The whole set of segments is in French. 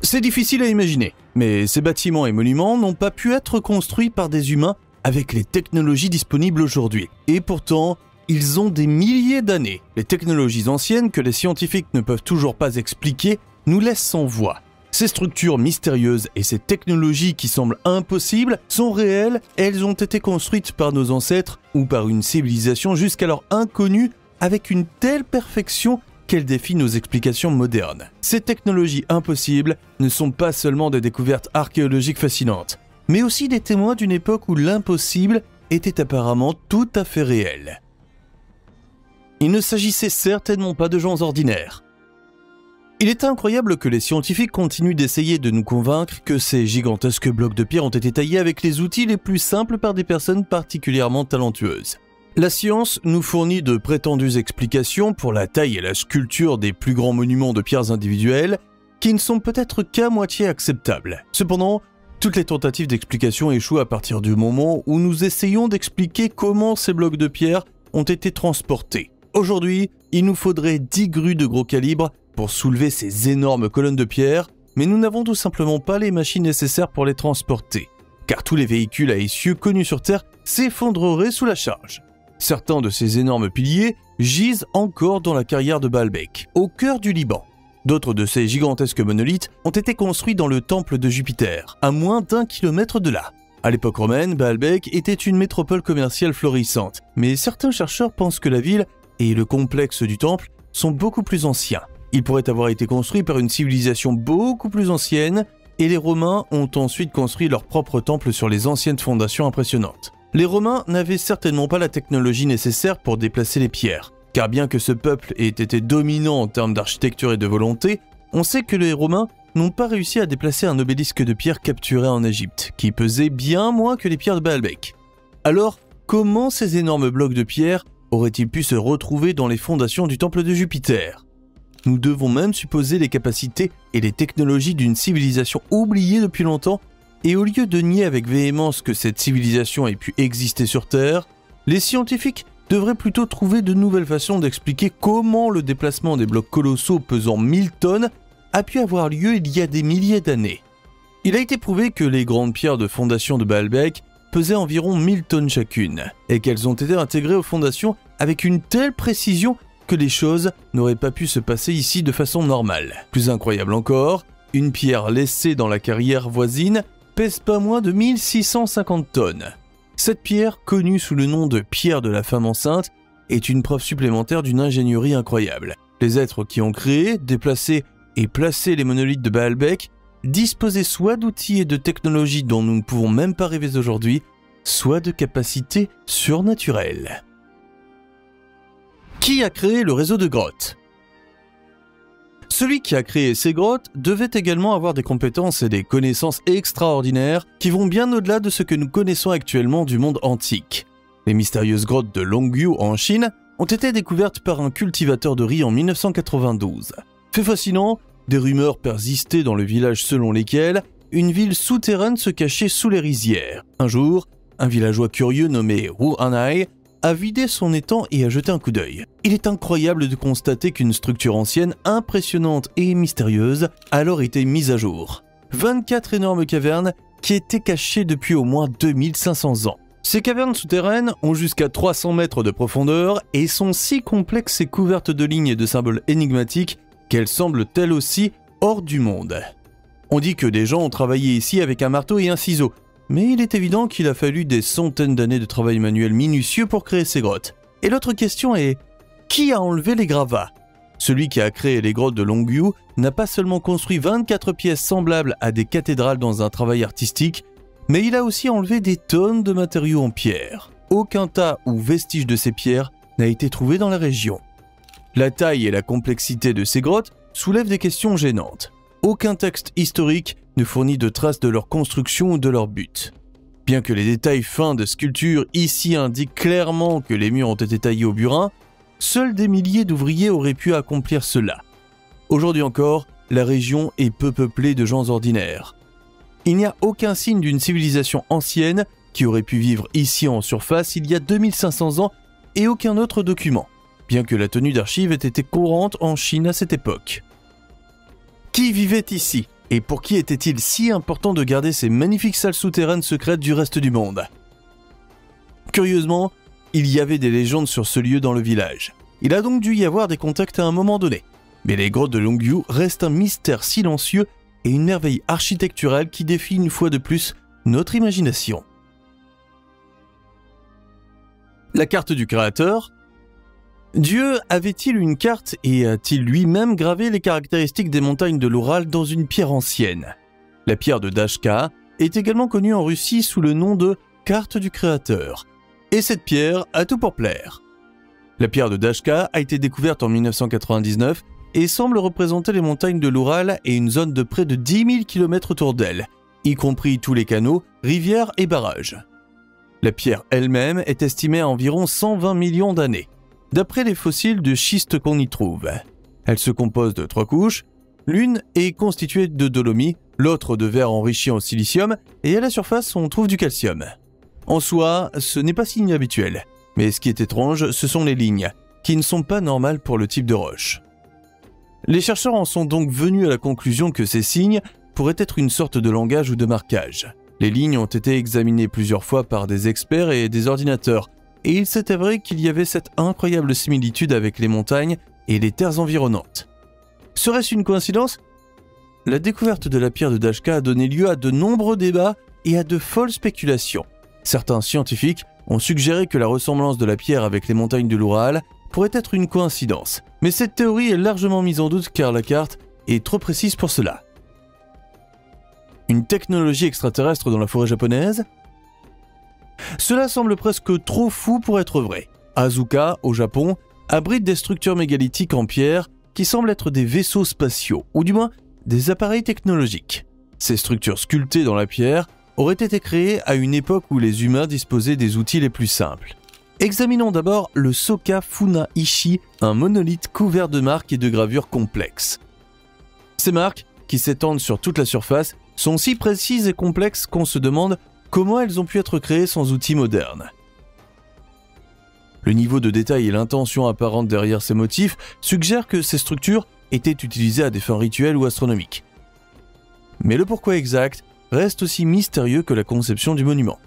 C'est difficile à imaginer, mais ces bâtiments et monuments n'ont pas pu être construits par des humains avec les technologies disponibles aujourd'hui. Et pourtant, ils ont des milliers d'années. Les technologies anciennes que les scientifiques ne peuvent toujours pas expliquer nous laissent sans voix. Ces structures mystérieuses et ces technologies qui semblent impossibles sont réelles et elles ont été construites par nos ancêtres ou par une civilisation jusqu'alors inconnue avec une telle perfection qu'elle défie nos explications modernes. Ces technologies impossibles ne sont pas seulement des découvertes archéologiques fascinantes, mais aussi des témoins d'une époque où l'impossible était apparemment tout à fait réel. Il ne s'agissait certainement pas de gens ordinaires. Il est incroyable que les scientifiques continuent d'essayer de nous convaincre que ces gigantesques blocs de pierre ont été taillés avec les outils les plus simples par des personnes particulièrement talentueuses. La science nous fournit de prétendues explications pour la taille et la sculpture des plus grands monuments de pierres individuelles qui ne sont peut-être qu'à moitié acceptables. Cependant, toutes les tentatives d'explication échouent à partir du moment où nous essayons d'expliquer comment ces blocs de pierre ont été transportés. Aujourd'hui, il nous faudrait 10 grues de gros calibre pour soulever ces énormes colonnes de pierre, mais nous n'avons tout simplement pas les machines nécessaires pour les transporter, car tous les véhicules à essieu connus sur Terre s'effondreraient sous la charge. Certains de ces énormes piliers gisent encore dans la carrière de Baalbek, au cœur du Liban. D'autres de ces gigantesques monolithes ont été construits dans le temple de Jupiter, à moins d'1 kilomètre de là. À l'époque romaine, Baalbek était une métropole commerciale florissante, mais certains chercheurs pensent que la ville et le complexe du temple sont beaucoup plus anciens. Il pourrait avoir été construit par une civilisation beaucoup plus ancienne et les Romains ont ensuite construit leur propre temple sur les anciennes fondations impressionnantes. Les Romains n'avaient certainement pas la technologie nécessaire pour déplacer les pierres, car bien que ce peuple ait été dominant en termes d'architecture et de volonté, on sait que les Romains n'ont pas réussi à déplacer un obélisque de pierre capturé en Égypte, qui pesait bien moins que les pierres de Baalbek. Alors, comment ces énormes blocs de pierre auraient-ils pu se retrouver dans les fondations du temple de Jupiter ? Nous devons même supposer les capacités et les technologies d'une civilisation oubliée depuis longtemps, et au lieu de nier avec véhémence que cette civilisation ait pu exister sur Terre, les scientifiques devraient plutôt trouver de nouvelles façons d'expliquer comment le déplacement des blocs colossaux pesant 1000 tonnes a pu avoir lieu il y a des milliers d'années. Il a été prouvé que les grandes pierres de fondation de Baalbek pesaient environ 1000 tonnes chacune, et qu'elles ont été intégrées aux fondations avec une telle précision que les choses n'auraient pas pu se passer ici de façon normale. Plus incroyable encore, une pierre laissée dans la carrière voisine pèse pas moins de 1650 tonnes. Cette pierre, connue sous le nom de pierre de la femme enceinte, est une preuve supplémentaire d'une ingénierie incroyable. Les êtres qui ont créé, déplacé et placé les monolithes de Baalbek disposaient soit d'outils et de technologies dont nous ne pouvons même pas rêver aujourd'hui, soit de capacités surnaturelles. Qui a créé le réseau de grottes ? Celui qui a créé ces grottes devait également avoir des compétences et des connaissances extraordinaires qui vont bien au-delà de ce que nous connaissons actuellement du monde antique. Les mystérieuses grottes de Longyu en Chine ont été découvertes par un cultivateur de riz en 1992. Fait fascinant, des rumeurs persistaient dans le village selon lesquelles une ville souterraine se cachait sous les rizières. Un jour, un villageois curieux nommé Wu Anai a vidé son étang et a jeté un coup d'œil. Il est incroyable de constater qu'une structure ancienne, impressionnante et mystérieuse a alors été mise à jour. 24 énormes cavernes qui étaient cachées depuis au moins 2500 ans. Ces cavernes souterraines ont jusqu'à 300 mètres de profondeur et sont si complexes et couvertes de lignes et de symboles énigmatiques qu'elles semblent elles aussi hors du monde. On dit que des gens ont travaillé ici avec un marteau et un ciseau, mais il est évident qu'il a fallu des centaines d'années de travail manuel minutieux pour créer ces grottes. Et l'autre question est, qui a enlevé les gravats ? Celui qui a créé les grottes de Longyu n'a pas seulement construit 24 pièces semblables à des cathédrales dans un travail artistique, mais il a aussi enlevé des tonnes de matériaux en pierre. Aucun tas ou vestige de ces pierres n'a été trouvé dans la région. La taille et la complexité de ces grottes soulèvent des questions gênantes. Aucun texte historique ne fournit de traces de leur construction ou de leur but. Bien que les détails fins de sculptures ici indiquent clairement que les murs ont été taillés au burin, seuls des milliers d'ouvriers auraient pu accomplir cela. Aujourd'hui encore, la région est peu peuplée de gens ordinaires. Il n'y a aucun signe d'une civilisation ancienne qui aurait pu vivre ici en surface il y a 2500 ans et aucun autre document, bien que la tenue d'archives ait été courante en Chine à cette époque. Qui vivait ici ? Et pour qui était-il si important de garder ces magnifiques salles souterraines secrètes du reste du monde? Curieusement, il y avait des légendes sur ce lieu dans le village. Il a donc dû y avoir des contacts à un moment donné. Mais les grottes de Longview restent un mystère silencieux et une merveille architecturale qui défie une fois de plus notre imagination. La carte du créateur. Dieu avait-il une carte et a-t-il lui-même gravé les caractéristiques des montagnes de l'Oural dans une pierre ancienne? La pierre de Dashka est également connue en Russie sous le nom de carte du créateur. Et cette pierre a tout pour plaire. La pierre de Dashka a été découverte en 1999 et semble représenter les montagnes de l'Oural et une zone de près de 10 000 km autour d'elle, y compris tous les canaux, rivières et barrages. La pierre elle-même est estimée à environ 120 millions d'années, d'après les fossiles de schiste qu'on y trouve. Elle se compose de 3 couches, l'une est constituée de dolomie, l'autre de verre enrichi en silicium, et à la surface on trouve du calcium. En soi, ce n'est pas si inhabituel, mais ce qui est étrange, ce sont les lignes, qui ne sont pas normales pour le type de roche. Les chercheurs en sont donc venus à la conclusion que ces signes pourraient être une sorte de langage ou de marquage. Les lignes ont été examinées plusieurs fois par des experts et des ordinateurs, et il s'est avéré qu'il y avait cette incroyable similitude avec les montagnes et les terres environnantes. Serait-ce une coïncidence? La découverte de la pierre de Dashka a donné lieu à de nombreux débats et à de folles spéculations. Certains scientifiques ont suggéré que la ressemblance de la pierre avec les montagnes de l'Oural pourrait être une coïncidence, mais cette théorie est largement mise en doute car la carte est trop précise pour cela. Une technologie extraterrestre dans la forêt japonaise? Cela semble presque trop fou pour être vrai. Asuka, au Japon, abrite des structures mégalithiques en pierre qui semblent être des vaisseaux spatiaux, ou du moins des appareils technologiques. Ces structures sculptées dans la pierre auraient été créées à une époque où les humains disposaient des outils les plus simples. Examinons d'abord le Soka Funa-ishi, un monolithe couvert de marques et de gravures complexes. Ces marques, qui s'étendent sur toute la surface, sont si précises et complexes qu'on se demande comment elles ont pu être créées sans outils modernes. Le niveau de détail et l'intention apparente derrière ces motifs suggèrent que ces structures étaient utilisées à des fins rituelles ou astronomiques. Mais le pourquoi exact reste aussi mystérieux que la conception du monument.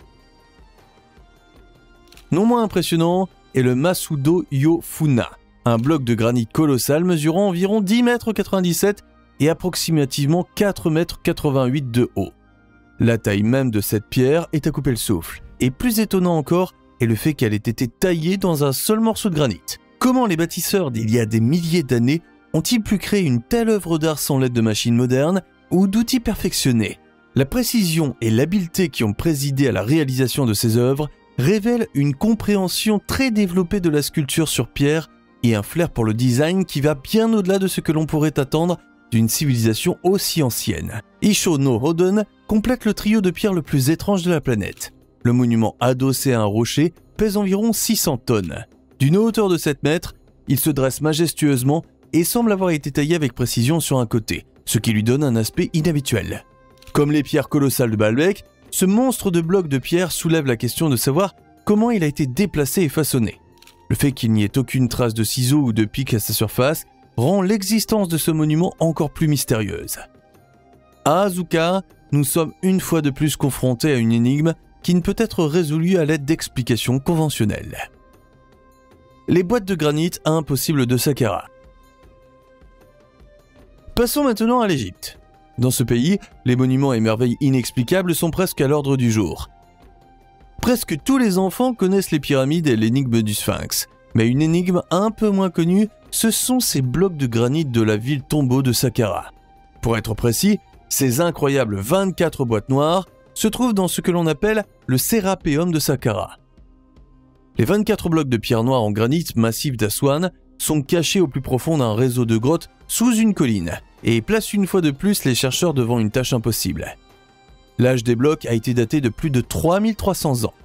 Non moins impressionnant est le Masudo Yofuna, un bloc de granit colossal mesurant environ 10,97 m et approximativement 4,88 m de haut. La taille même de cette pierre est à couper le souffle, et plus étonnant encore est le fait qu'elle ait été taillée dans un seul morceau de granit. Comment les bâtisseurs d'il y a des milliers d'années ont-ils pu créer une telle œuvre d'art sans l'aide de machines modernes ou d'outils perfectionnés? La précision et l'habileté qui ont présidé à la réalisation de ces œuvres révèlent une compréhension très développée de la sculpture sur pierre et un flair pour le design qui va bien au-delà de ce que l'on pourrait attendre d'une civilisation aussi ancienne. Isho no Hoden complète le trio de pierres le plus étrange de la planète. Le monument adossé à un rocher pèse environ 600 tonnes. D'une hauteur de 7 mètres, il se dresse majestueusement et semble avoir été taillé avec précision sur un côté, ce qui lui donne un aspect inhabituel. Comme les pierres colossales de Baalbek, ce monstre de bloc de pierre soulève la question de savoir comment il a été déplacé et façonné. Le fait qu'il n'y ait aucune trace de ciseaux ou de pics à sa surface rend l'existence de ce monument encore plus mystérieuse. À Asuka, nous sommes une fois de plus confrontés à une énigme qui ne peut être résolue à l'aide d'explications conventionnelles. Les boîtes de granit impossibles de Saqqara. Passons maintenant à l'Égypte. Dans ce pays, les monuments et merveilles inexplicables sont presque à l'ordre du jour. Presque tous les enfants connaissent les pyramides et l'énigme du Sphinx, mais une énigme un peu moins connue, ce sont ces blocs de granit de la ville tombeau de Saqqara. Pour être précis, ces incroyables 24 boîtes noires se trouvent dans ce que l'on appelle le Sérapéum de Saqqara. Les 24 blocs de pierre noire en granit massif d'Aswan sont cachés au plus profond d'un réseau de grottes sous une colline et placent une fois de plus les chercheurs devant une tâche impossible. L'âge des blocs a été daté de plus de 3300 ans.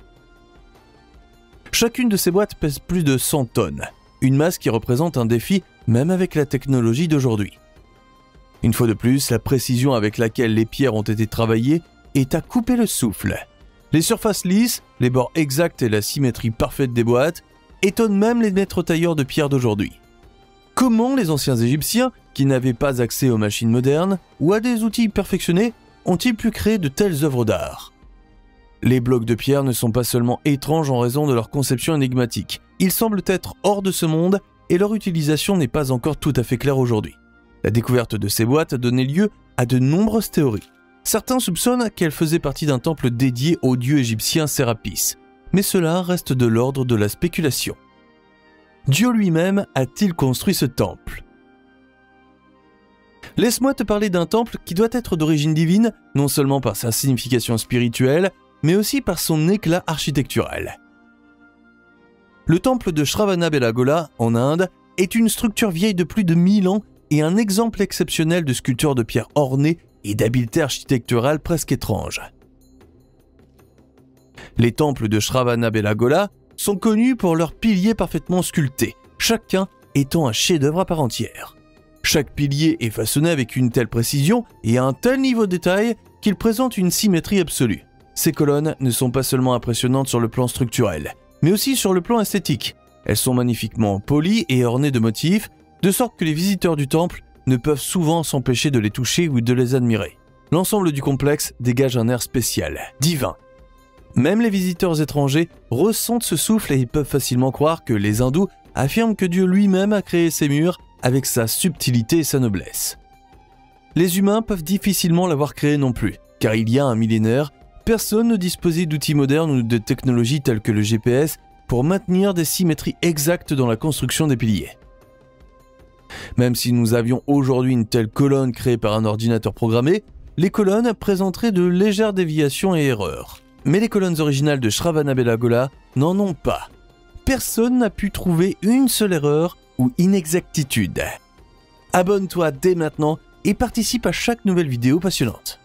Chacune de ces boîtes pèse plus de 100 tonnes, une masse qui représente un défi même avec la technologie d'aujourd'hui. Une fois de plus, la précision avec laquelle les pierres ont été travaillées est à couper le souffle. Les surfaces lisses, les bords exacts et la symétrie parfaite des boîtes étonnent même les maîtres tailleurs de pierre d'aujourd'hui. Comment les anciens Égyptiens qui n'avaient pas accès aux machines modernes ou à des outils perfectionnés ont-ils pu créer de telles œuvres d'art? Les blocs de pierre ne sont pas seulement étranges en raison de leur conception énigmatique. Ils semblent être hors de ce monde et leur utilisation n'est pas encore tout à fait claire aujourd'hui. La découverte de ces boîtes a donné lieu à de nombreuses théories. Certains soupçonnent qu'elles faisaient partie d'un temple dédié au dieu égyptien Sérapis, mais cela reste de l'ordre de la spéculation. Dieu lui-même a-t-il construit ce temple? Laisse-moi te parler d'un temple qui doit être d'origine divine, non seulement par sa signification spirituelle, mais aussi par son éclat architectural. Le temple de Shravanabelagola, en Inde, est une structure vieille de plus de 1000 ans et un exemple exceptionnel de sculpture de pierre ornée et d'habileté architecturale presque étrange. Les temples de Shravanabelagola sont connus pour leurs piliers parfaitement sculptés, chacun étant un chef-d'œuvre à part entière. Chaque pilier est façonné avec une telle précision et à un tel niveau de détail qu'il présente une symétrie absolue. Ces colonnes ne sont pas seulement impressionnantes sur le plan structurel, mais aussi sur le plan esthétique. Elles sont magnifiquement polies et ornées de motifs, de sorte que les visiteurs du temple ne peuvent souvent s'empêcher de les toucher ou de les admirer. L'ensemble du complexe dégage un air spécial, divin. Même les visiteurs étrangers ressentent ce souffle et ils peuvent facilement croire que les hindous affirment que Dieu lui-même a créé ces murs avec sa subtilité et sa noblesse. Les humains peuvent difficilement l'avoir créé non plus, car il y a un millénaire, personne ne disposait d'outils modernes ou de technologies telles que le GPS pour maintenir des symétries exactes dans la construction des piliers. Même si nous avions aujourd'hui une telle colonne créée par un ordinateur programmé, les colonnes présenteraient de légères déviations et erreurs. Mais les colonnes originales de Shravanabelagola n'en ont pas. Personne n'a pu trouver une seule erreur ou inexactitude. Abonne-toi dès maintenant et participe à chaque nouvelle vidéo passionnante.